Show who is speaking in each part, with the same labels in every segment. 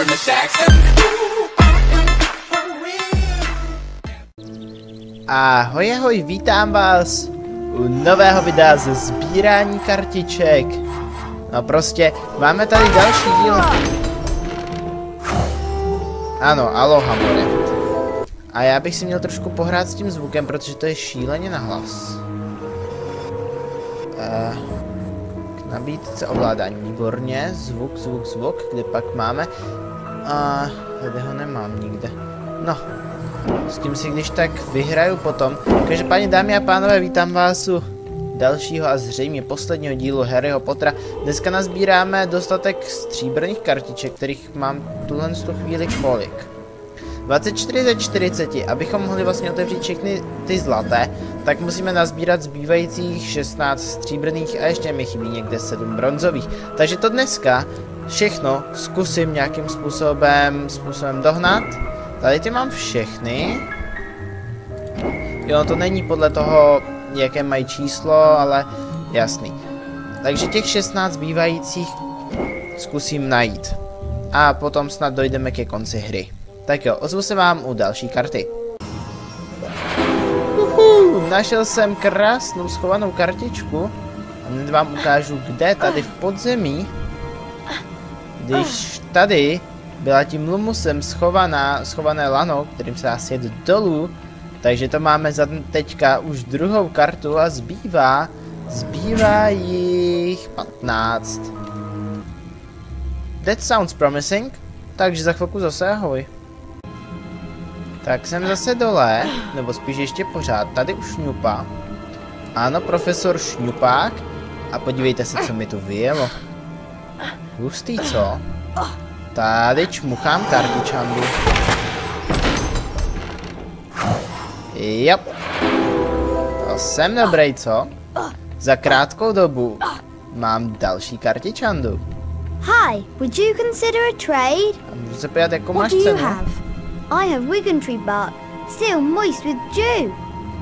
Speaker 1: Ahoj, ahoj, vítám vás u nového videa ze sbírání kartiček. No prostě, máme tady další díl. Ano, aloha more. A já bych si měl trošku pohrát s tím zvukem, protože to je šíleně nahlas. K nabídce ovládání, výborně, zvuk, kde pak máme? Tady ho nemám nikde. No, s tím si když tak vyhraju potom. Každopádně, dámy a pánové, vítám vás u dalšího a zřejmě posledního dílu Harryho Pottera. Dneska nazbíráme dostatek stříbrných kartiček, kterých mám tuhle chvíli kolik. 24 ze 40, abychom mohli vlastně otevřít všechny ty zlaté, tak musíme nazbírat zbývajících 16 stříbrných a ještě mi chybí někde 7 bronzových. Takže to dneska všechno zkusím nějakým způsobem dohnat. Tady ty mám všechny. Jo, to není podle toho, jaké mají číslo, ale jasný. Takže těch 16 zbývajících zkusím najít. A potom snad dojdeme ke konci hry. Tak jo, ozvu se vám u další karty. Našel jsem krásnou schovanou kartičku. A hned vám ukážu, kde, tady v podzemí. Když tady byla tím lumusem schované lano, kterým se dá sjet dolů. Takže to máme za teďka už druhou kartu a zbývá jich 15. That sounds promising. Takže za chvilku zase ahoj. Tak jsem zase dole, nebo spíš ještě pořád, tady už šňupa. Ano, profesor Šňupák. A podívejte se, co mi tu vyjelo. Hustý, co? Tady čmuchám kartičandu. Jop. To jsem dobrý, co? Za krátkou dobu mám další kartičandu.
Speaker 2: Hi, would you consider a trade?
Speaker 1: A můžu se podívat, jakou
Speaker 2: What
Speaker 1: máš
Speaker 2: do you
Speaker 1: cenu?
Speaker 2: have? I have Wiggentree bark, still moist with dew.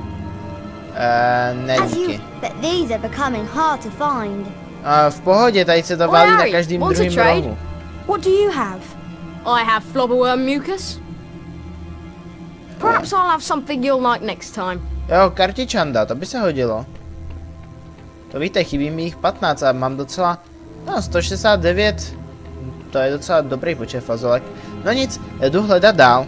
Speaker 1: Ne díky.
Speaker 2: But these are becoming hard to find.
Speaker 1: V pohodě, tady se to válí na každém druhém rohu.
Speaker 2: What do you have?
Speaker 3: I have flobberworm mucus. Perhaps I'll have something you'll like next time.
Speaker 1: Jo, kartičanda, to by se hodilo. To víte, chybí mi jich 15 a mám docela... No, 169. To je docela dobrý počet fazolek. No nic, jdu hledat dál.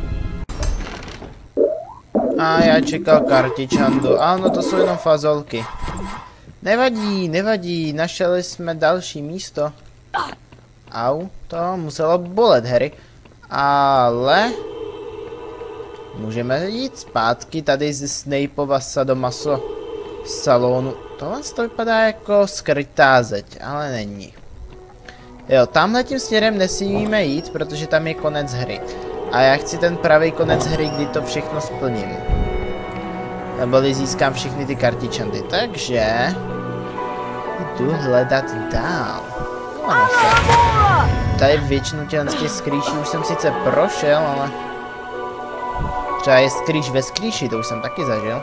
Speaker 1: A já čekal kartičandu. Ano, to jsou jenom fazolky. Nevadí, našeli jsme další místo. Au, to muselo bolet, Harry. Ale... můžeme jít zpátky tady ze Snapeova sadomaso salonu. Tohle to vypadá jako skrytá zeď, ale není. Jo, tamhle tím směrem nesmíme jít, protože tam je konec hry. A já chci ten pravý konec hry, kdy to všechno splním. Neboli získám všechny ty kartičandy, takže... jdu hledat dál. Tady většinu těch skrýší už jsem sice prošel, ale... třeba je skrýš ve skrýši, to už jsem taky zažil.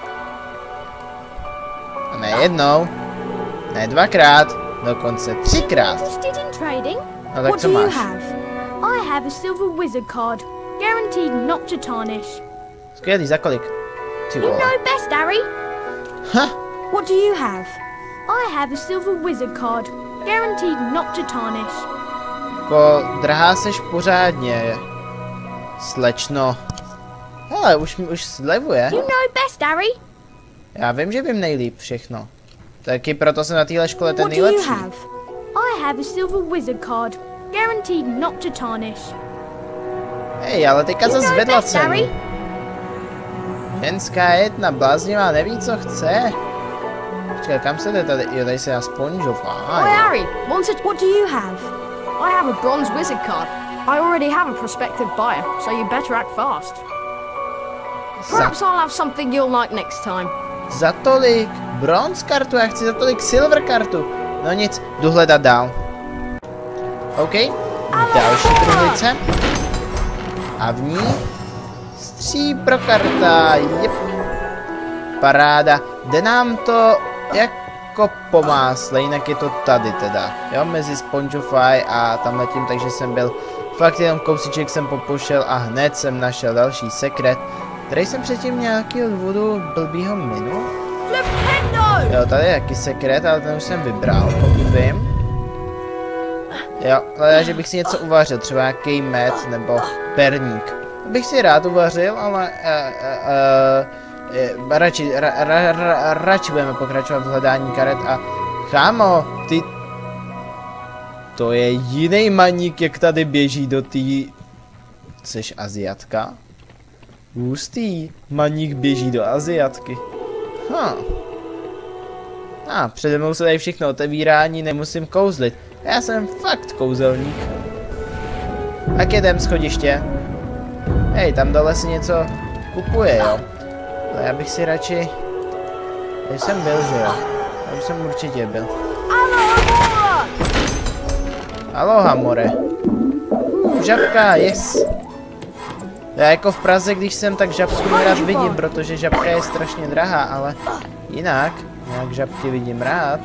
Speaker 1: A ne jednou, ne dvakrát, dokonce 3krát. No tak co máš?
Speaker 3: I have a silver wizard card, guaranteed not to tarnish.
Speaker 1: Skvělý, za kolik? Ty
Speaker 3: You
Speaker 1: vole.
Speaker 3: know best, Harry.
Speaker 1: Ha!
Speaker 2: What do you have?
Speaker 3: I have a silver wizard card, guaranteed not to tarnish.
Speaker 1: Jako drahá seš pořádně, slečno. Hele, už slevuje.
Speaker 3: You know best, Harry.
Speaker 1: Já vím, že vím nejlíp všechno. Taky proto jsem na téhle škole ten
Speaker 2: What do you
Speaker 1: nejlepší.
Speaker 2: have?
Speaker 3: I have a silver wizard card, guaranteed not to tarnish.
Speaker 1: Hej, ale teďka
Speaker 3: You
Speaker 1: zase
Speaker 3: know
Speaker 1: zvedla
Speaker 3: best, Harry.
Speaker 1: cenu. Ženská jedna bláznivá, neví, co chce. Počkej, kam se jde tady? Jo, tady se dá sponžov.
Speaker 3: Hi, Harry. Want it?
Speaker 2: What do you have?
Speaker 3: I have a bronze wizard card. I already have a prospective buyer, so you better act fast. Perhaps I'll have something you'll like next time.
Speaker 1: Za tolik bronz kartu, já chci za tolik silver kartu. No nic, jdu hledat dál. OK, další truhlice. A v ní stříbro karta, jep. Paráda, jde nám to jako po másle, jinak je to tady teda. Jo, mezi Spongify a tamhletím, takže jsem byl Fakt jenom kousíček jsem popušel a hned jsem našel další sekret, který jsem předtím nějakého důvodu blbýho minul. Jo, tady je jaký sekret, ale ten už jsem vybral, pokud vím. Jo, ale že bych si něco uvařil, třeba nějaký med nebo perník. Bych si rád uvařil, ale radši budeme pokračovat v hledání karet a chámo, ty... To je jiný maník, jak tady běží do tý... Jseš Aziatka? Hustý, maník běží do Aziatky. Přede mnou se tady všechno otevírání, nemusím kouzlit. Já jsem fakt kouzelník. Tak jedem schodiště. Hej, tam dole si něco kupuje, jo. Ale já bych si radši... Tady jsem byl, že jo? Tam jsem určitě byl. Aloha, more. Žabka, yes. Já jako v Praze, když jsem, tak žabku rád vidím, protože žabka je strašně drahá, ale jinak, nějak žabky vidím rád.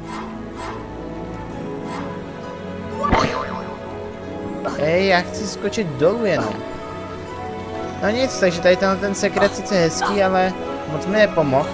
Speaker 1: Hej, já chci skočit dolů jenom. No nic, takže tady ten sekret sice hezký, ale moc mi nepomohl.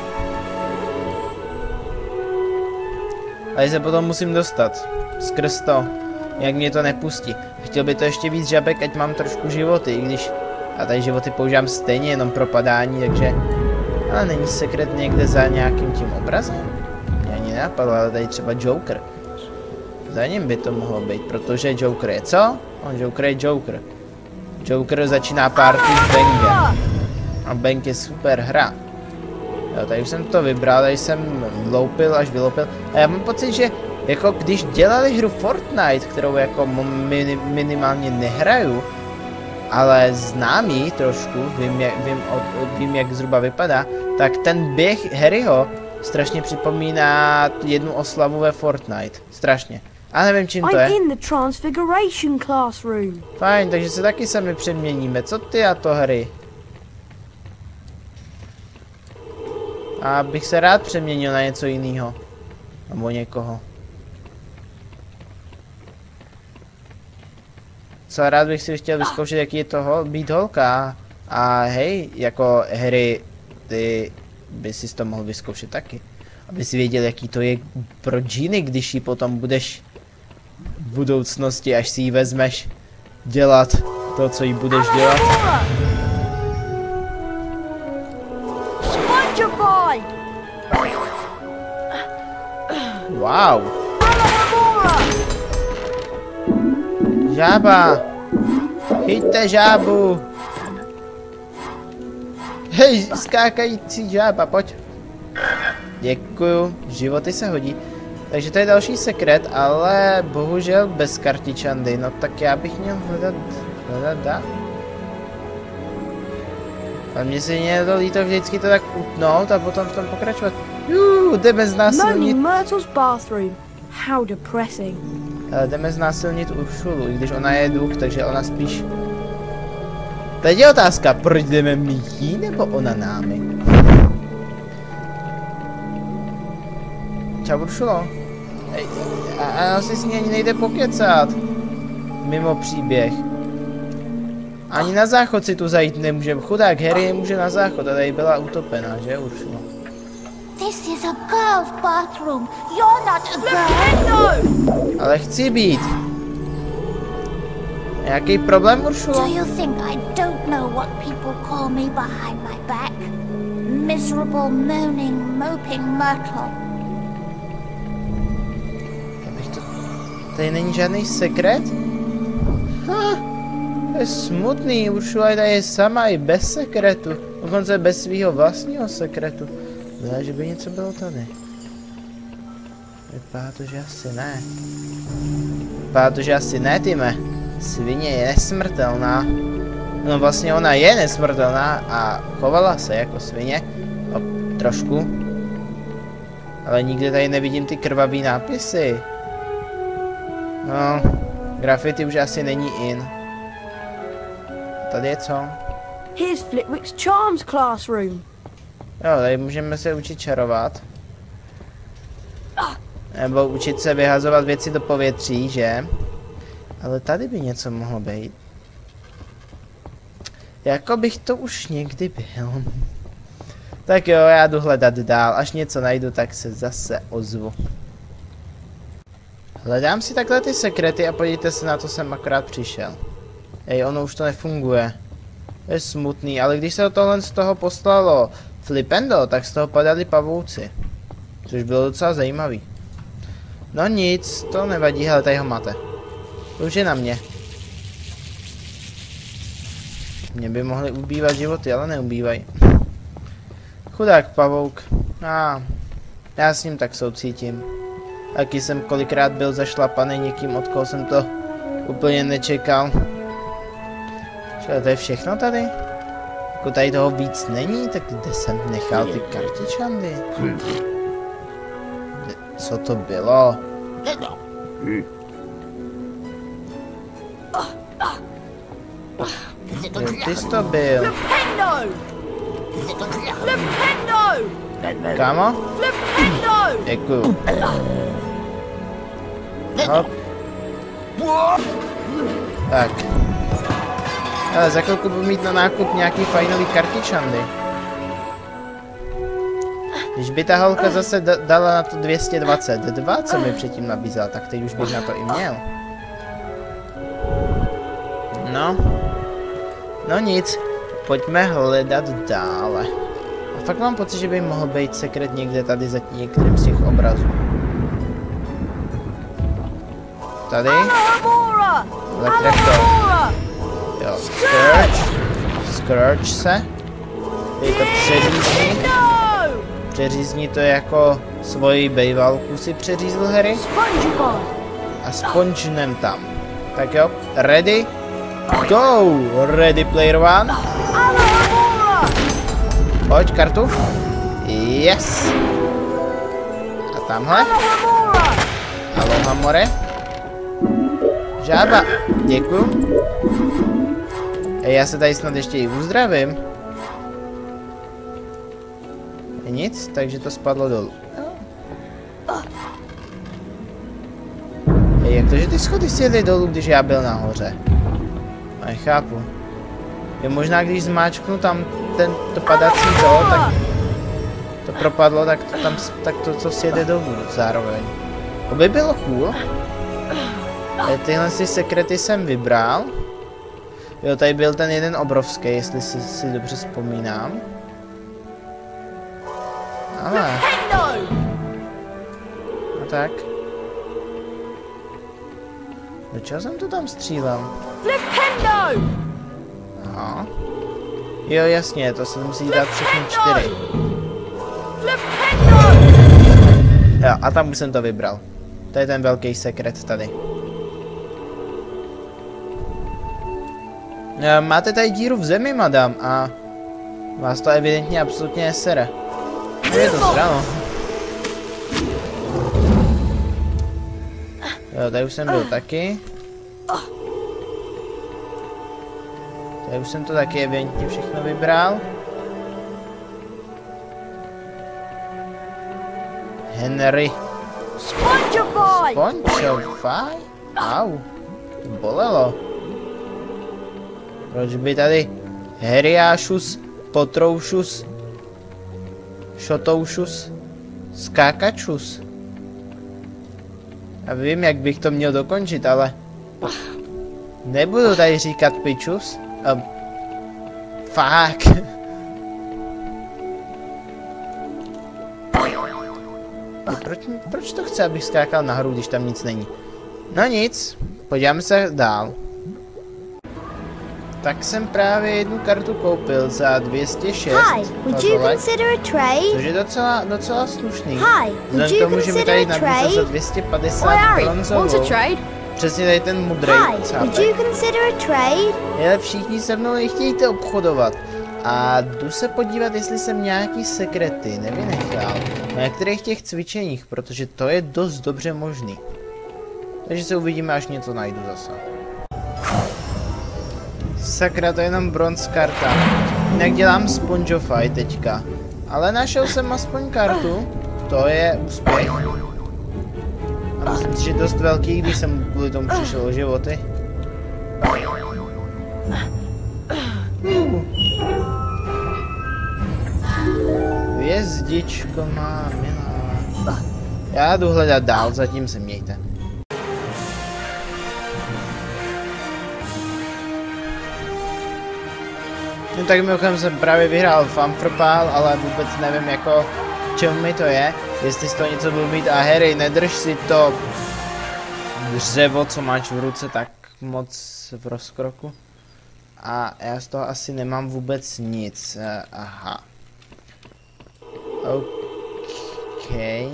Speaker 1: Ale se potom musím dostat. Skrz to, jak mě to nepustí. Chtěl by to ještě víc žabek, ať mám trošku životy, i když já tady životy používám stejně, jenom pro padání, takže... Ale není sekret někde za nějakým tím obrazem? Mě ani nenapadlo, ale tady třeba Joker. Za ním by to mohlo být, protože Joker je co? Joker je Joker. Joker začíná party s Bangem. A Bang je super hra. Jo, tady už jsem to vybral, tady jsem loupil až vyloupil. A já mám pocit, že jako když dělali hru Fortnite, kterou jako minimálně nehraju, ale znám ji trošku, vím jak zhruba vypadá, tak ten běh Harryho strašně připomíná jednu oslavu ve Fortnite. Strašně. A nevím, čím to je. Fajn, takže se taky sami přeměníme. Co ty a to, Harry? A bych se rád přeměnil na něco jiného. Nebo někoho. Co rád bych si chtěl vyzkoušet, jaký je to být holka. A hej, jako Harry, ty by si to mohl vyzkoušet taky. Aby si věděl, jaký to je pro Ginny, když ji potom budeš v budoucnosti, až si ji vezmeš dělat to, co jí budeš dělat. Wow. Žába. Chyťte žábu. Hej, skákající žába, pojď. Děkuju, životy se hodí. Takže to je další sekret, ale bohužel bez kartičandy. No tak já bych měl hledat dál. A mně se někdo líto vždycky to tak utnout a potom v tom pokračovat. Jdeme znásilnit. Jdeme znásilnit Uršulu, i když ona je duch, takže ona spíš... Teď je otázka, proč jdeme my jí, nebo ona námi? Čau Uršulo. A asi s ní ani nejde pokecat. Mimo příběh. Ani na záchod si tu zajít nemůže. Chudák Harry může na záchod, a tady byla utopená, že Uršulo?
Speaker 2: This is a girl's bathroom. You're not a girl.
Speaker 1: Ale chci být. Jaký problém, Uršulo?
Speaker 2: Do you think I don't know what people call me behind my back? Miserable, moaning, moping Myrtle.
Speaker 1: Tady není žádný sekret? To je smutný, Uršula je sama i bez sekretu. Dokonce bez svého vlastního sekretu. Zdá, že by něco bylo tady. Vypadá to, že asi ne. Vypadá to, že asi ne, Time. Svině je nesmrtelná. No vlastně ona je nesmrtelná a chovala se jako svině. No, trošku. Ale nikde tady nevidím ty krvavý nápisy. No, graffiti už asi není in. Tady je co?
Speaker 3: Here's Flitwick's Charms classroom.
Speaker 1: Jo, tady můžeme se učit čarovat. Nebo učit se vyhazovat věci do povětří, že? Ale tady by něco mohlo být. Jako bych to už někdy byl. Tak jo, já jdu hledat dál. Až něco najdu, tak se zase ozvu. Hledám si takhle ty sekrety a podívejte se, na to jsem akorát přišel. Ej, ono už to nefunguje. Je smutný, ale když se tohle z toho poslalo Flipendo, tak z toho padali pavouci. Což bylo docela zajímavý. No nic, to nevadí, hele, tady ho máte. To už je na mě. Mě by mohly ubývat životy, ale neubývají. Chudák pavouk. Já s ním tak soucítím. Taky jsem kolikrát byl zašlapaný někým, od koho jsem to úplně nečekal. Čili to je všechno tady? Jako tady toho víc není, tak kde jsem nechal ty kartičandy? Co to bylo? Ty jsi to byl. Kámo? Děkuju. Hop. Tak. Ale za chvilku budu mít na nákup nějaký fajnový kartičandy. Když by ta holka zase dala na to 222, co mi předtím nabízela, tak teď už bych na to i měl. No. No nic. Pojďme hledat dále. A fakt mám pocit, že by mohl být sekret někde tady za některým z těch obrazů. Tady? Elektrefto. Jo, Scourge se. Je to přeřízní. Přeřízní to je jako svoji bejvalku si přeřízl Harry. A spongenem tam. Tak jo, ready? Go! Ready player one. Pojď kartu. Yes. A tamhle. Aloha more. Žába. Děkuju. Já se tady snad ještě i uzdravím. Nic, takže to spadlo dolů. Jak to, že ty schody sjedly dolů, když já byl nahoře? Nechápu. Je možná, když zmáčknu tam to padací to, tak to propadlo, tak to sjede dolů zároveň. To by bylo cool. Tyhle si sekrety jsem vybral. Jo, tady byl ten jeden obrovský, jestli si dobře vzpomínám. Ale. No tak. Do čeho jsem to tam střílel? Aha. Jo, jasně, to se musí dát všechny 4. Jo, a tam už jsem to vybral. To je ten velký sekret tady. Máte tady díru v zemi, madam, a vás to evidentně absolutně nesere. Je to strano. Jo, tady už jsem byl taky. Tady už jsem to taky evidentně všechno vybral. Henry. Spongefy! Au, to bolelo. Proč by tady Heriášus, Potroušus, Šotoušus, Skákačus? Já vím, jak bych to měl dokončit, ale nebudu tady říkat pičus. Fuck. Proč to chce, abych skákal nahoru, když tam nic není? No nic, podíváme se dál. Tak jsem právě jednu kartu koupil za 206. Což je docela slušný. Vzhledem k tomu, že mi tady nabízel za 250 bronzovou. Přesně tady ten mudrej cápek. Ale všichni se mnou nechtějte obchodovat. A jdu se podívat, jestli jsem nějaký sekrety nevynechal na některých těch cvičeních, protože to je dost dobře možný. Takže se uvidíme, až něco najdu zase. Sakra, to je jenom bronz karta. Jinak dělám Spongefy teďka. Ale našel jsem aspoň kartu. To je úspěch. A myslím si, že dost velký, když jsem kvůli tomu přišel o životy. Hvězdičko má milá. Já jdu hledat dál, zatím se mějte. No tak mimochodem jsem právě vyhrál Famfropal, ale vůbec nevím jako čemu mi to je. Jestli z toho něco budu mít a Harry, nedrž si to dřevo, co máš v ruce, tak moc v rozkroku. A já z toho asi nemám vůbec nic. Aha. OK.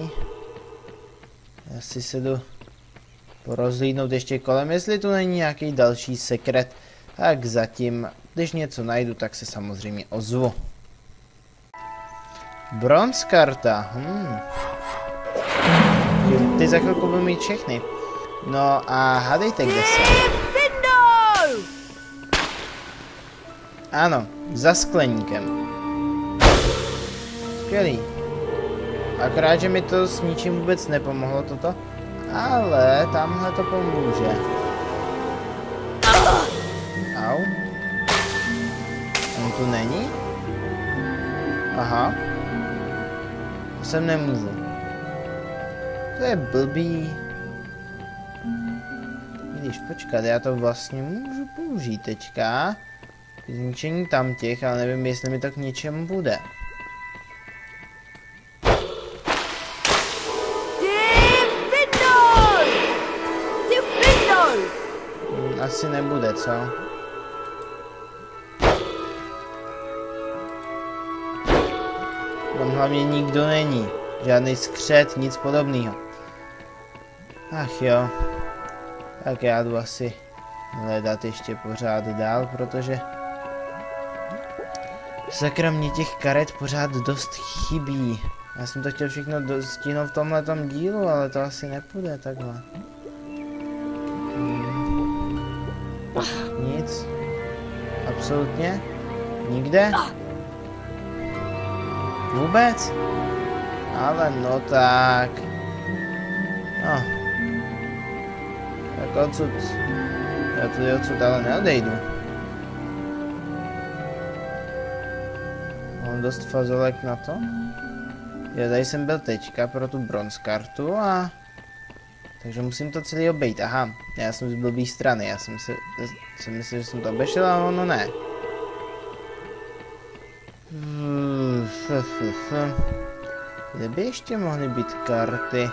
Speaker 1: Já si se jdu porozhlídnout ještě kolem, jestli tu není nějaký další sekret. Tak zatím, když něco najdu, tak se samozřejmě ozvu. Bronz karta. Ty za chvilku budu mít všechny. No a hádejte, kde jsem. Ano, za skleníkem. Skvělý. Akorát, že mi to s ničím vůbec nepomohlo toto. Ale tamhle to pomůže. Au. On tu není? Aha. To sem nemůžu. To je blbý. Když počkat, já to vlastně můžu použít teďka. K zničení tam těch, ale nevím, jestli mi to k něčemu bude. Asi nebude, co? Tam hlavně nikdo není. Žádný skřet, nic podobného. Ach jo. Tak já jdu asi hledat ještě pořád dál, protože sakra mě těch karet pořád dost chybí. Já jsem to chtěl všechno stihnout v tomhletom dílu, ale to asi nepůjde takhle. Nic. Absolutně. Nikde. Vůbec? Ale no tak. No. Tak odsud. Já tudy odsud ale neodejdu. Mám dost fazolek na to. Já tady jsem byl teďka pro tu bronz kartu a... Takže musím to celý obejít. Aha, já jsem z blbý strany. Já jsem si myslel, že jsem to obešel, ale ono ne. Kde by ještě mohly být karty?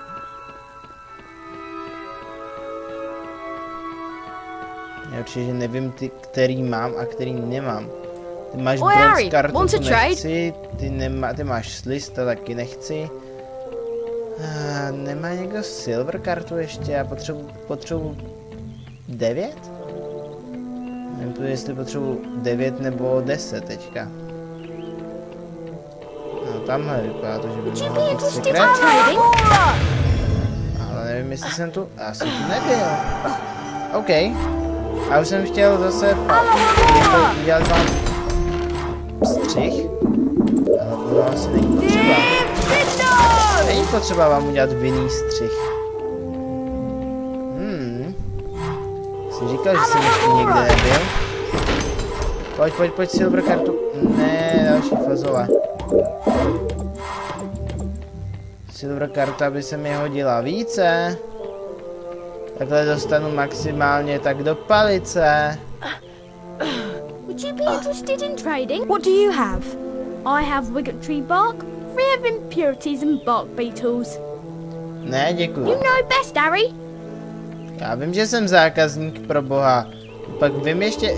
Speaker 1: Já určitě nevím ty, který mám a který nemám. Ty máš bronz kartu, to nechci. Ty máš sliz, to taky nechci. Nemá někdo silver kartu ještě? Já potřebuji 9? Nevím, jestli potřebuji 9 nebo 10 teďka. No tamhle vypadá to, že by mohlo být sekret. Ale nevím, jestli jsem tu... Já jsem tu nebyl. OK. A už jsem chtěl zase udělat vám střih. Ale to asi není potřeba. Není potřeba vám udělat vinný střih. Jsi říkal, že jsem ještě někde nebyl. Pojď, silver kartu. Ne, další fazole. Silver karta by se mi hodila více. Takhle dostanu maximálně tak do palice.
Speaker 4: Would you be interested in trading? What do you have? I have Wigot Tree bark, free of impurities and bark beetles.
Speaker 1: Ne, děkuju.
Speaker 4: You know best, Harry.
Speaker 1: Já vím, že jsem zákazník, pro boha. Pak vím ještě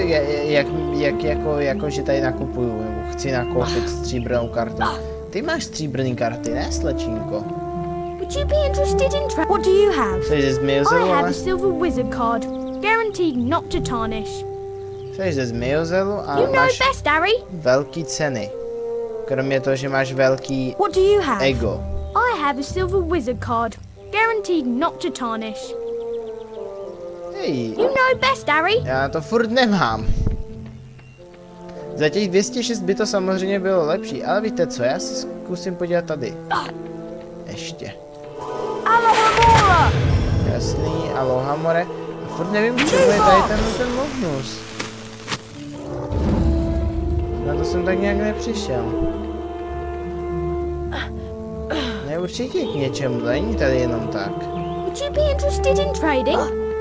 Speaker 1: jako že tady nakupuju, nebo chci nakoupit stříbrnou kartu. Ty máš stříbrný karty, ne, slečínko?
Speaker 4: Would you be interested in What do you have?
Speaker 1: Jsi ze Zmiozelu,
Speaker 4: I have a silver wizard card, guaranteed not to tarnish.
Speaker 1: Jsi ze Zmiozelu a
Speaker 4: you know
Speaker 1: máš
Speaker 4: best, Harry.
Speaker 1: velký ceny. Kromě toho, že máš velký
Speaker 4: What do you have?
Speaker 1: ego.
Speaker 4: I have a silver wizard card, guaranteed not to tarnish.
Speaker 1: Hej.
Speaker 4: You know best, Harry.
Speaker 1: Já to furt nemám. Za těch 206 by to samozřejmě bylo lepší, ale víte co, já si zkusím podívat tady. Ještě.
Speaker 4: Alohomora!
Speaker 1: Jasný, Alohamore. A furt nevím, k čemu je tady ten Lohnus. Na to jsem tak nějak nepřišel. Ne, určitě k něčemu, to není tady jenom tak.
Speaker 4: Would you be interested in trading?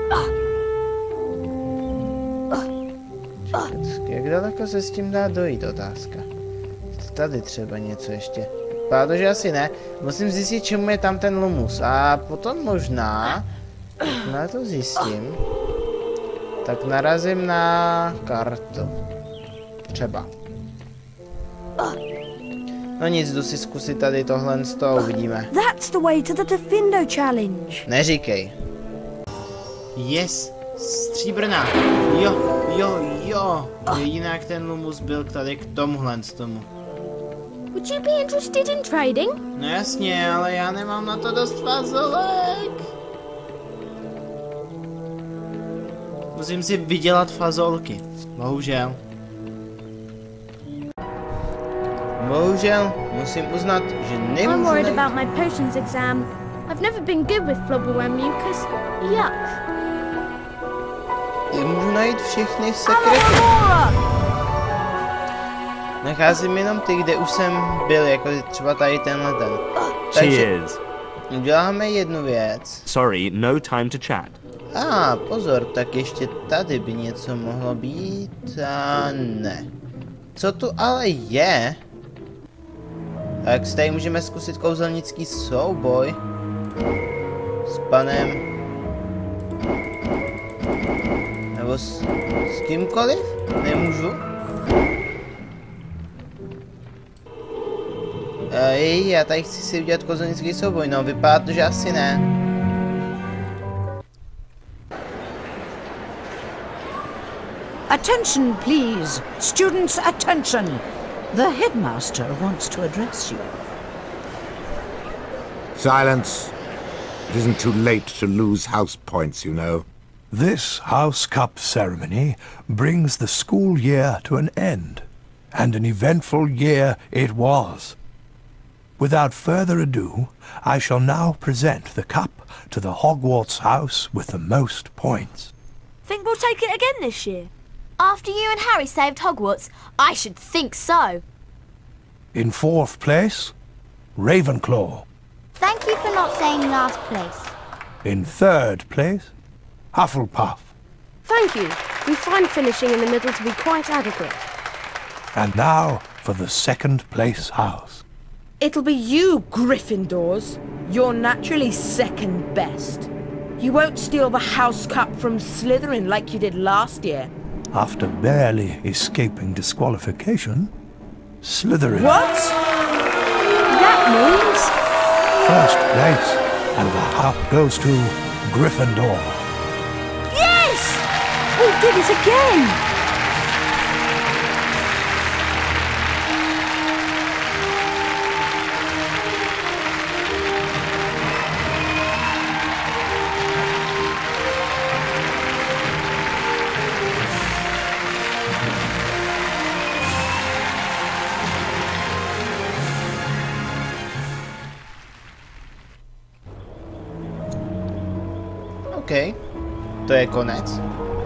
Speaker 1: Jak daleko se s tím dá dojít, otázka. Tady třeba něco ještě. Protože asi ne. Musím zjistit, čemu je tam ten Lumus. A potom možná, na to zjistím, tak narazím na kartu. Třeba. No nic, jdu si zkusit tady tohle z toho, uvidíme.
Speaker 4: That's the way to the Defindo challenge.
Speaker 1: Neříkej. Yes, stříbrná. Jo. Jinak ten Lumus byl tady k tomuhle z tomu.
Speaker 4: Would you be interested in trading?
Speaker 1: No jasně, ale já nemám na to dost fazolek. Musím si vydělat fazolky. Bohužel. Bohužel, musím uznat, že nemůžu
Speaker 4: I'm worried
Speaker 1: najít...
Speaker 4: about my potions exam. I've never been good with flubberworm mucus. Yuck.
Speaker 1: Nemůžu najít všechny sekrety. Nacházím jenom ty, kde už jsem byl, jako třeba tady tenhle ten.
Speaker 5: Cheers.
Speaker 1: Uděláme jednu věc.
Speaker 5: Sorry, no time to chat.
Speaker 1: Pozor, tak ještě tady by něco mohlo být a ne. Co tu ale je? Tak si tady můžeme zkusit kouzelnický souboj s panem nebo s kýmkoliv? Nemůžu? Já tady chci si udělat kouzelnický souboj, no vypadá to, že asi ne.
Speaker 6: Attention, please. Students, attention. The headmaster wants to address you.
Speaker 7: Silence. It isn't too late to lose house points, you know.
Speaker 8: This House Cup ceremony brings the school year to an end, and an eventful year it was. Without further ado, I shall now present the cup to the Hogwarts house with the most points.
Speaker 4: Think we'll take it again this year?
Speaker 9: After you and Harry saved Hogwarts, I should think so.
Speaker 8: In fourth place, Ravenclaw.
Speaker 2: Thank you for not saying last place.
Speaker 8: In third place, Hufflepuff.
Speaker 3: Thank you. We find finishing in the middle to be quite adequate.
Speaker 8: And now for the second place house.
Speaker 10: It'll be you, Gryffindors. You're naturally second best. You won't steal the House Cup from Slytherin like you did last year.
Speaker 8: After barely escaping disqualification, Slytherin.
Speaker 10: What?
Speaker 3: That means...
Speaker 8: First place, and the cup goes to Gryffindor.
Speaker 3: Yes! We did it again!
Speaker 1: OK, to je konec.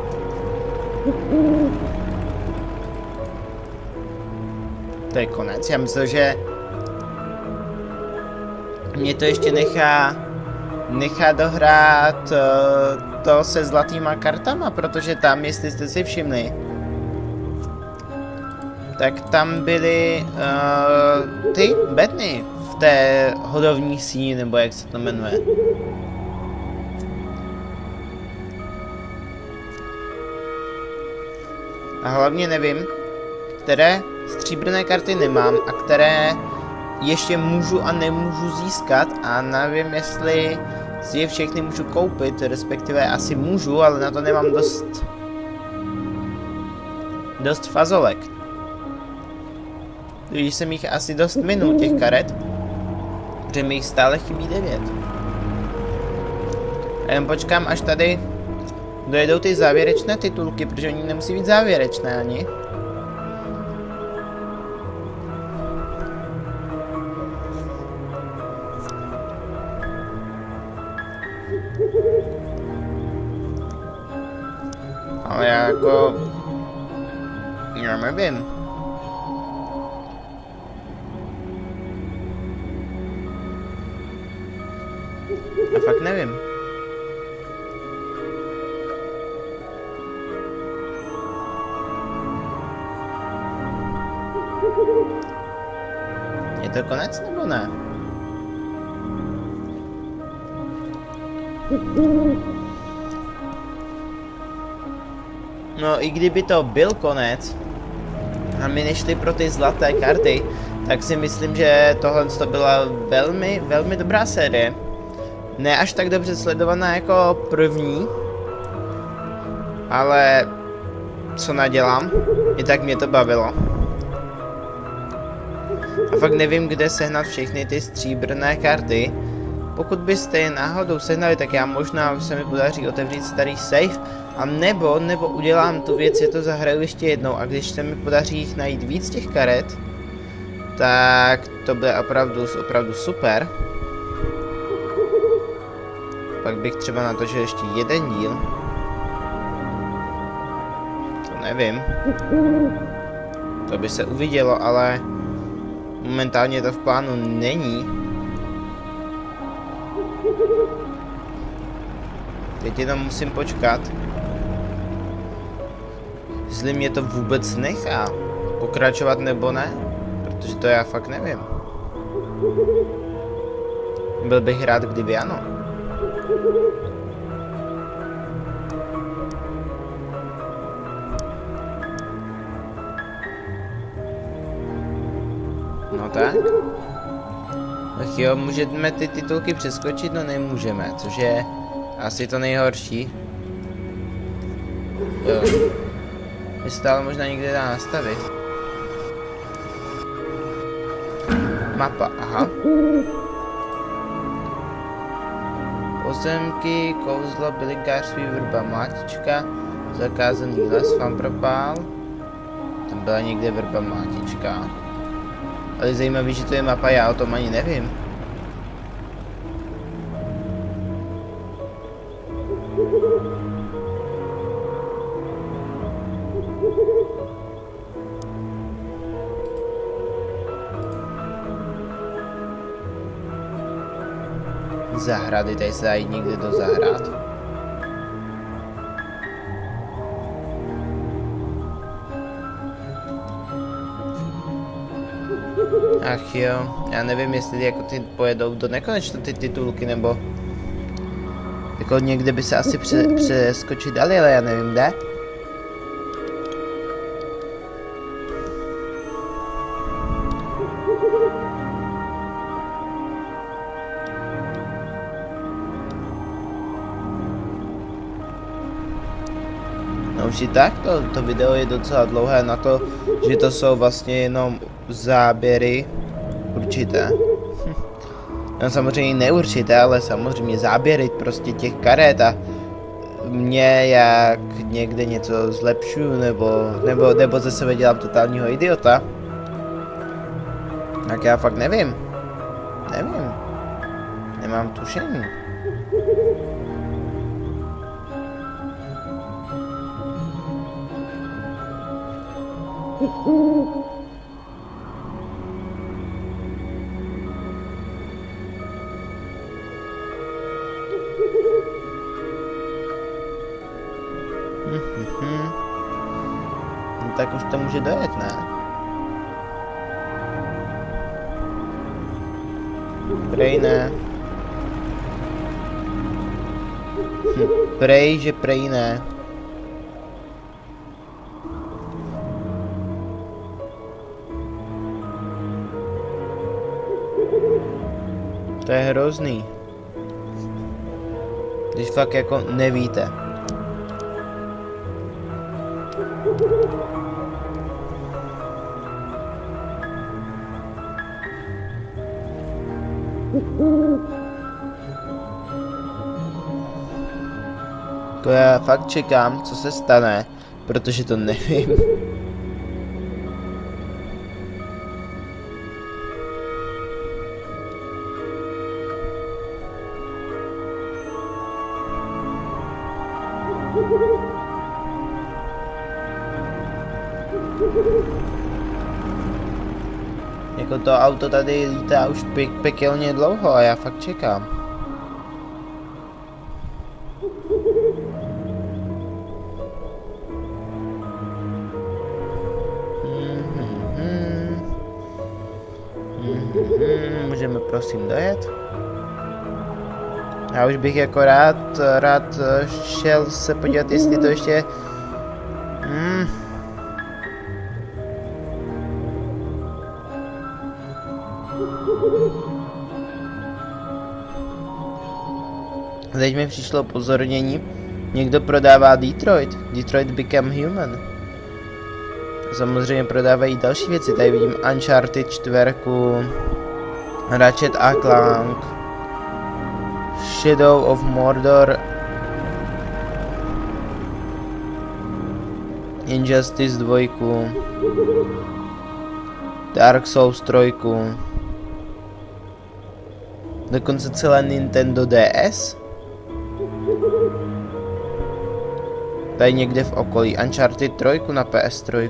Speaker 1: To je konec, já myslel, že mě to ještě nechá dohrát to se zlatýma kartama, protože tam, jestli jste si všimli, tak tam byly ty bedny v té hodovní síni, nebo jak se to jmenuje. A hlavně nevím, které stříbrné karty nemám a které ještě můžu a nemůžu získat a nevím, jestli si je všechny můžu koupit, respektive asi můžu, ale na to nemám dost fazolek. Když jsem jich asi dost minul, těch karet, protože mi jich stále chybí 9. A jen počkám, až tady dojedou ty závěrečné titulky, protože oni nemusí být závěrečné ani. Ale já jako... Já nevím. Já fakt nevím. Je to konec nebo ne? No i kdyby to byl konec a my nešli pro ty zlaté karty, tak si myslím, že tohle to byla velmi, velmi dobrá série. Ne až tak dobře sledovaná jako první, ale co nadělám, i tak mě to bavilo. A fakt nevím, kde sehnat všechny ty stříbrné karty. Pokud byste je náhodou sehnali, tak já možná se mi podaří otevřít starý safe, a nebo udělám tu věc, je to zahraju ještě jednou, a když se mi podaří jich najít víc těch karet, tak to bude opravdu super. Pak bych třeba natočil ještě jeden díl. To nevím. To by se uvidělo, ale momentálně to v plánu není. Teď jenom musím počkat, jestli mě to vůbec nechá pokračovat nebo ne, protože to já fakt nevím. Byl bych rád, kdyby ano. No tak. Tak jo, můžeme ty titulky přeskočit? No nemůžeme, což je asi to nejhorší. Jo. Je stále možná někde dá nastavit. Mapa, aha. Pozemky, kouzlo, bylinkářství, vrba, mlátička, zakázaný les vám propál. Tam byla někde vrba, mlátička. Ale zajímavé, že to je mapa, já o tom ani nevím. Zahrady, tady se dá jít někde do zahrad. Ach jo, já nevím, jestli jako ty pojedou do nekonečna ty titulky, nebo jako někde by se asi přeskočit dali, ale já nevím kde. No už i tak, to video je docela dlouhé na to, že to jsou vlastně jenom záběry určité. No samozřejmě neurčité, ale samozřejmě záběry prostě těch karet a mě jak někde něco zlepšuju nebo ze sebe dělám totálního idiota. Tak já fakt nevím. Nemám tušení. No tak už to může dojet, ne? Prej ne. Prej, že prej ne. To je hrozný. Když fakt jako nevíte. To já fakt čekám, co se stane, protože to nevím. Jako to auto tady lítá už pekelně dlouho a já fakt čekám. Můžeme prosím dojet? Já už bych jako rád šel se podívat, jestli to ještě... Teď mi přišlo upozornění, někdo prodává Detroit Become Human. Samozřejmě prodávají další věci, tady vidím Uncharted 4, Ratchet & Clank, Shadow of Mordor, Injustice 2, Dark Souls 3, dokonce celé Nintendo DS. Tady někde v okolí Uncharted 3 na PS3.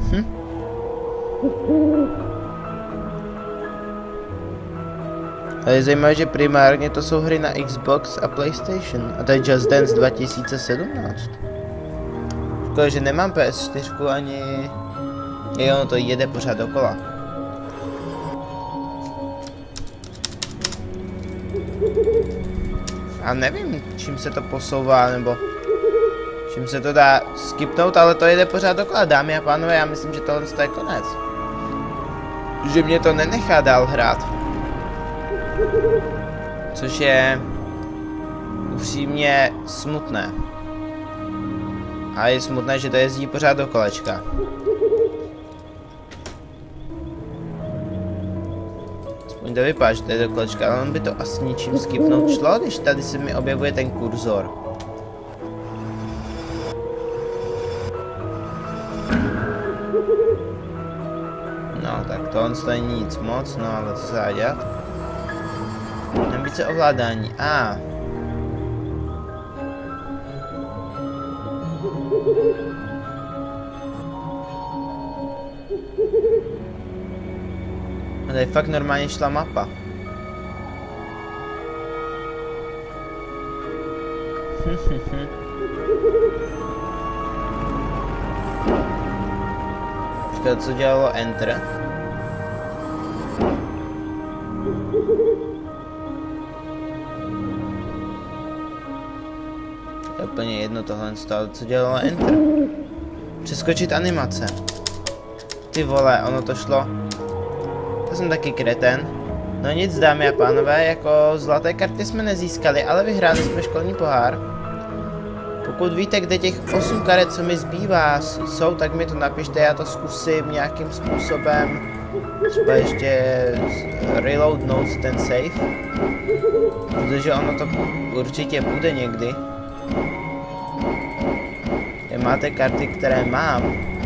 Speaker 1: Ale je zajímavé, že primárně to jsou hry na Xbox a PlayStation. A to je Just Dance 2017. Škoda, že nemám PS4 ani... ono to jede pořád dokola. A nevím, čím se to posouvá, nebo... čím se to dá skipnout, ale to jede pořád dokola, dámy a pánové, já myslím, že tohle je konec. Že mě to nenechá dál hrát. Což je upřímně smutné. A je smutné, že to jezdí pořád do kolečka. Aspoň to vypadá, že to je do kolečka, ale on by to asi ničím skipnout šlo, když tady se mi objevuje ten kurzor. No, tak tohle stojí nic moc, no ale co se dá dělat? Ambice ovládání, a. A tady fakt normálně šla mapa. Počkej, co dělalo Enter? Je úplně jedno tohle stalo, co dělalo Enter? Přeskočit animace. Ty vole, ono to šlo. To jsem taky kreten. No nic, dámy a pánové, jako zlaté karty jsme nezískali, ale vyhráli jsme školní pohár. Pokud víte, kde těch 8 karet, co mi zbývá, jsou, tak mi to napište, já to zkusím nějakým způsobem. Třeba ještě reloadnout ten save. Protože ono to určitě bude někdy. Máte karty, které mám.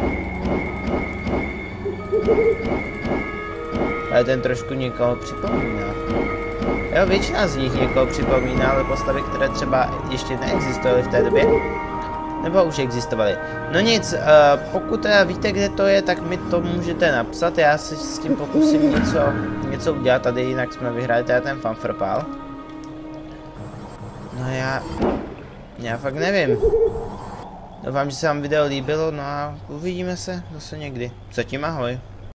Speaker 1: Ale ten trošku někoho připomíná. Jo, většina z nich někoho připomíná, ale postavy, které třeba ještě neexistovaly v té době. Nebo už existovaly. No nic, pokud teda víte, kde to je, tak mi to můžete napsat. Já si s tím pokusím něco udělat. Tady jinak jsme vyhráli teda ten fanfrpál. No já fakt nevím. Doufám, že se vám video líbilo, no a uvidíme se zase někdy. Zatím ahoj.